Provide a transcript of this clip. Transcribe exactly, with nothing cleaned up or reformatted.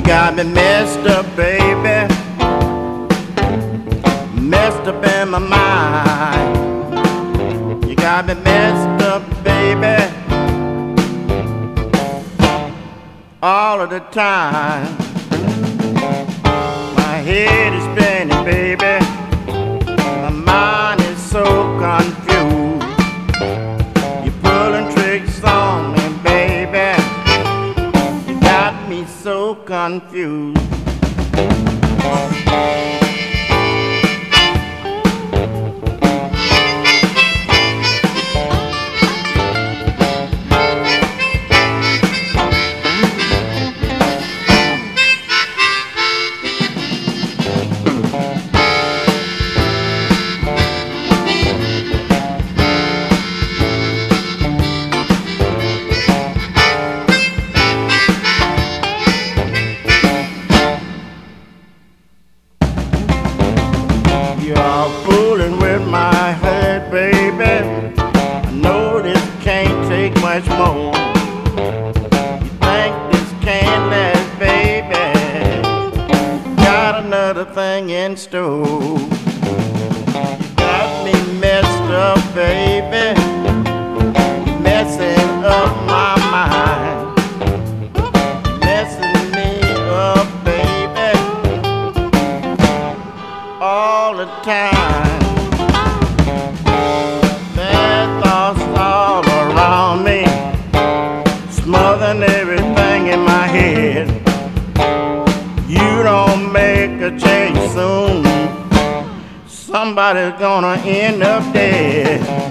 got me messed up, baby, messed up in my mind. You got me messed up, baby, all of the time. My head is spinning, baby, my mind is so confused. You're pulling tricks on me, baby, you got me so confused. You're fooling with my head, baby. I know this can't take much more. You think this can't last, baby? Got another thing in store. You got me messed up, baby, messing up my mind, messing me up, baby, all the time. Bad thoughts all around me, smothering everything in my head. You don't make a change soon, somebody's gonna end up dead.